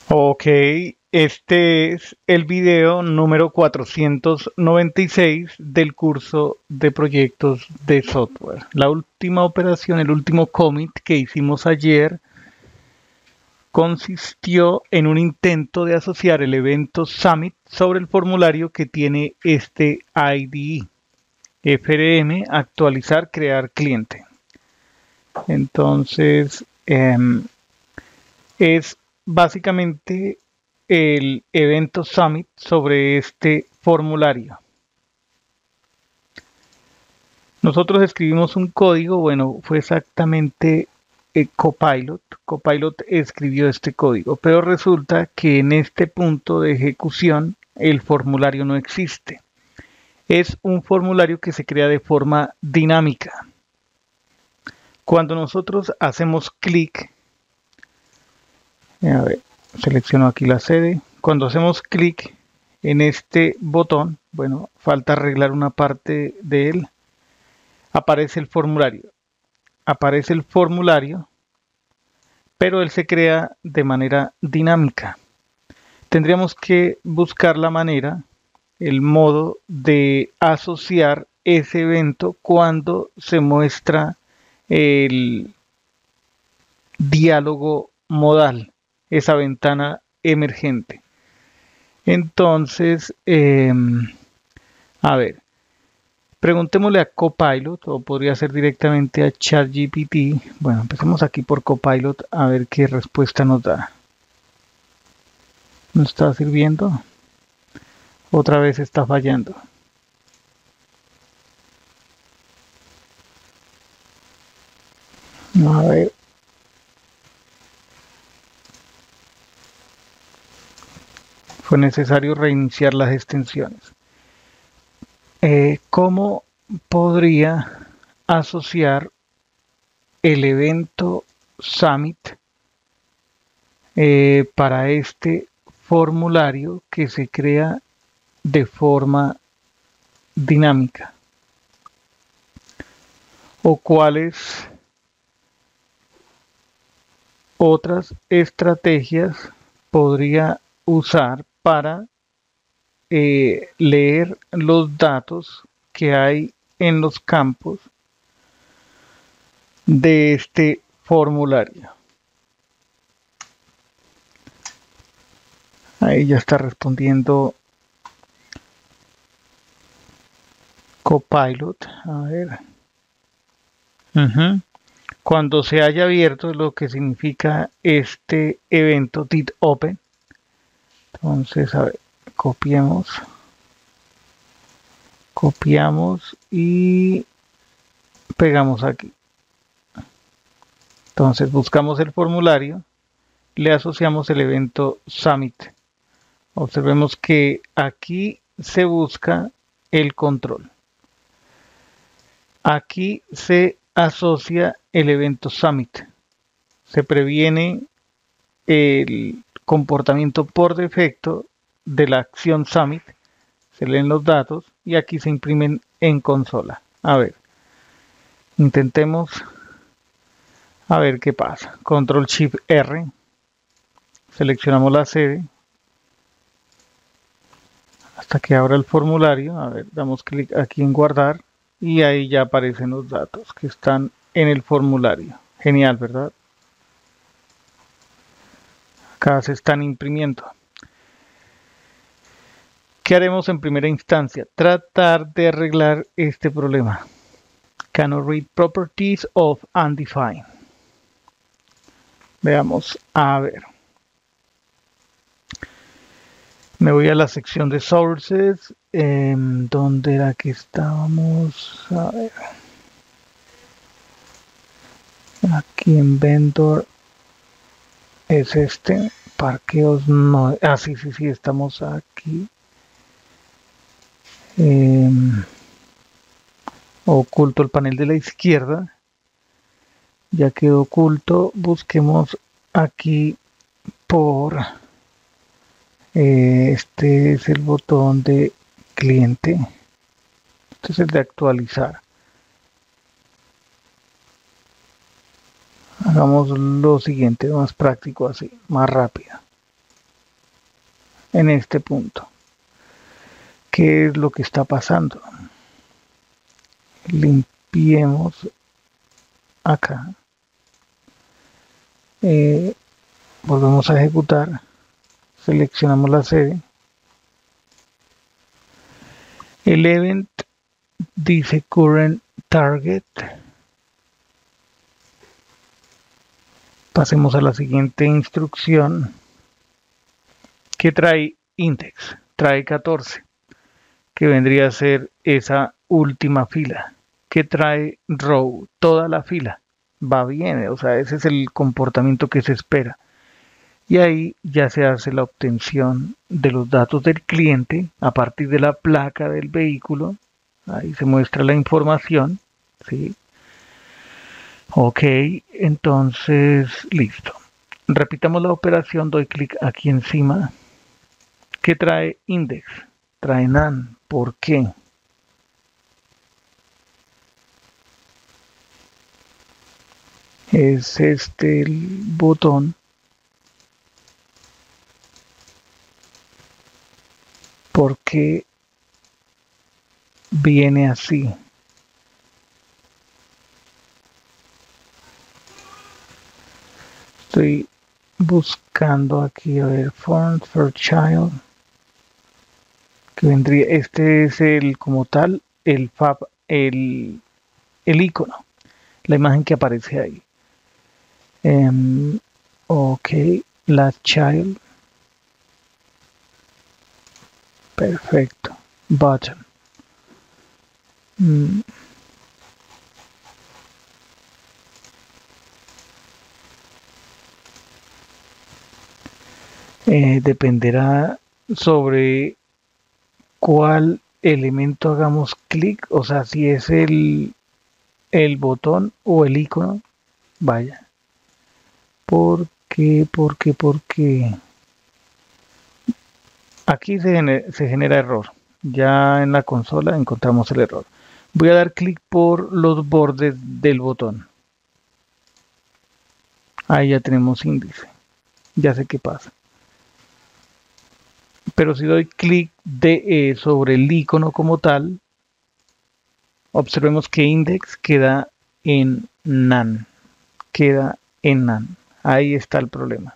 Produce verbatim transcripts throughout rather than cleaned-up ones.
Ok, este es el video número cuatrocientos noventa y seis del curso de proyectos de software. La última operación, el último commit que hicimos ayer consistió en un intento de asociar el evento Summit sobre el formulario que tiene este I D E. F R M, actualizar, crear cliente. Entonces, eh, es básicamente el evento Summit sobre este formulario. Nosotros escribimos un código, bueno, fue exactamente eh, Copilot. Copilot escribió este código, pero resulta que en este punto de ejecución el formulario no existe. Es un formulario que se crea de forma dinámica. Cuando nosotros hacemos clic, a ver, selecciono aquí la sede. Cuando hacemos clic en este botón, bueno, falta arreglar una parte de él, aparece el formulario. Aparece el formulario, pero él se crea de manera dinámica. Tendríamos que buscar la manera, el modo de asociar ese evento cuando se muestra el diálogo modal, esa ventana emergente. Entonces, eh, a ver, preguntémosle a Copilot, o podría ser directamente a ChatGPT. Bueno, empecemos aquí por Copilot a ver qué respuesta nos da. ¿No está sirviendo? Otra vez está fallando. A ver. Fue necesario reiniciar las extensiones. Eh, ¿Cómo podría asociar el evento Summit eh, para este formulario que se crea de forma dinámica? ¿O cuáles otras estrategias podría usar para eh, leer los datos que hay en los campos de este formulario? Ahí ya está respondiendo Copilot. A ver. Uh-huh. Cuando se haya abierto lo que significa este evento did open. Entonces, a ver, copiemos. Copiamos y pegamos aquí. Entonces buscamos el formulario, le asociamos el evento Summit. Observemos que aquí se busca el control. Aquí se asocia el evento Summit. Se previene el comportamiento por defecto de la acción Summit. Se leen los datos y aquí se imprimen en consola. A ver, intentemos a ver qué pasa. Control Shift R. Seleccionamos la sede hasta que abra el formulario. A ver, damos clic aquí en guardar y ahí ya aparecen los datos que están en el formulario. Genial, ¿verdad? Acá se están imprimiendo. ¿Qué haremos en primera instancia? Tratar de arreglar este problema. Cannot read properties of undefined. Veamos, a ver. Me voy a la sección de sources. Eh, ¿Dónde era que estábamos? A ver. Aquí en vendor es este. Parqueos no. Ah, sí, sí, sí, estamos aquí. Eh, oculto el panel de la izquierda. Ya quedó oculto. Busquemos aquí por... Eh, este es el botón de cliente. Este es el de actualizar. Hagamos lo siguiente, más práctico así, más rápido. en este punto. ¿Qué es lo que está pasando? Limpiemos acá. Eh, volvemos a ejecutar. Seleccionamos la sede. El event dice current target. Pasemos a la siguiente instrucción. ¿Qué trae index? Trae catorce, que vendría a ser esa última fila. ¿Qué trae row? Toda la fila. Va bien, o sea, ese es el comportamiento que se espera. Y ahí ya se hace la obtención de los datos del cliente a partir de la placa del vehículo. Ahí se muestra la información, ¿sí? Ok, entonces, listo. Repitamos la operación, doy clic aquí encima. ¿Qué trae index? Trae none. ¿Por qué? Es este el botón. ¿Por qué viene así? Estoy buscando aquí, a ver, font for child, que vendría, este es el, como tal, el fab, el, el icono, la imagen que aparece ahí. Um, ok, la child, perfecto, button. Mm. Eh, dependerá sobre cuál elemento hagamos clic, o sea, si es el, el botón o el icono, vaya. ¿Por qué? ¿Por qué? ¿Por qué? Aquí se genera, se genera error. Ya en la consola encontramos el error. Voy a dar clic por los bordes del botón. Ahí ya tenemos índice. Ya sé qué pasa. Pero si doy clic de, eh, sobre el icono como tal, observemos que index queda en none. Queda en none. Ahí está el problema.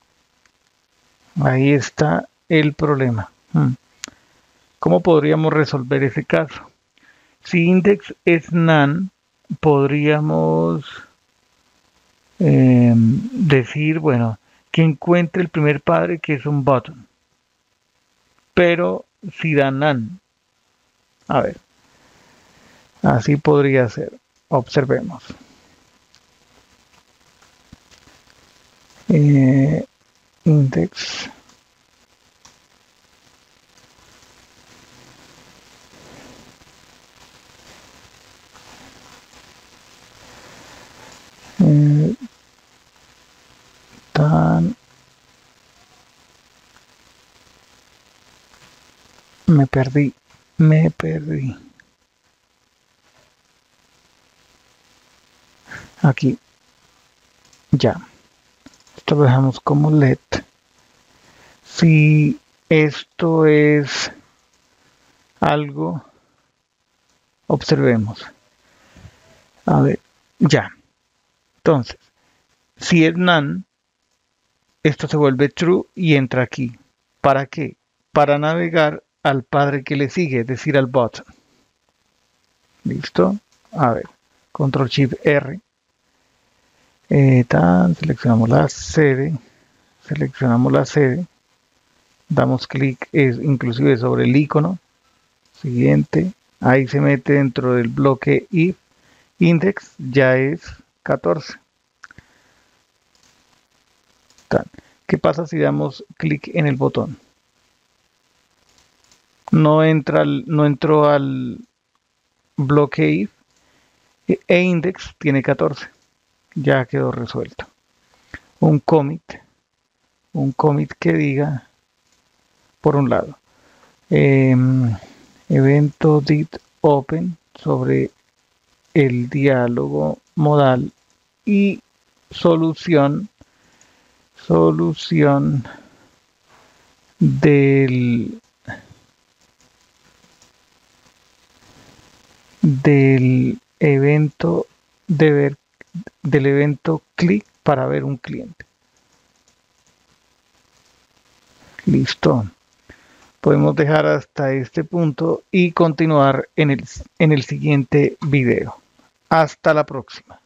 Ahí está el problema. Hmm. ¿Cómo podríamos resolver ese caso? Si index es none, podríamos eh, decir, bueno, que encuentre el primer padre, que es un button. Pero si da none, a ver, así podría ser. Observemos. Eh, index. Eh, tan me perdí, me perdí. Aquí, ya. Esto lo dejamos como let. Si esto es algo, observemos. A ver, ya. Entonces, si es none, esto se vuelve true y entra aquí. ¿Para qué? Para navegar al padre que le sigue, es decir, al button. ¿Listo? A ver, control shift R. Eh, tan, seleccionamos la sede. Seleccionamos la sede. Damos clic inclusive sobre el icono. Siguiente. Ahí se mete dentro del bloque if. Index ya es catorce. Tan. ¿Qué pasa si damos clic en el botón? No entra al, no entró al bloque if e index tiene catorce. Ya quedó resuelto. Un commit, un commit que diga, por un lado, eh, evento did open sobre el diálogo modal y solución, solución del, del evento de ver, del evento clic para ver un cliente. Listo. Podemos dejar hasta este punto y continuar en el, en el siguiente video. Hasta la próxima.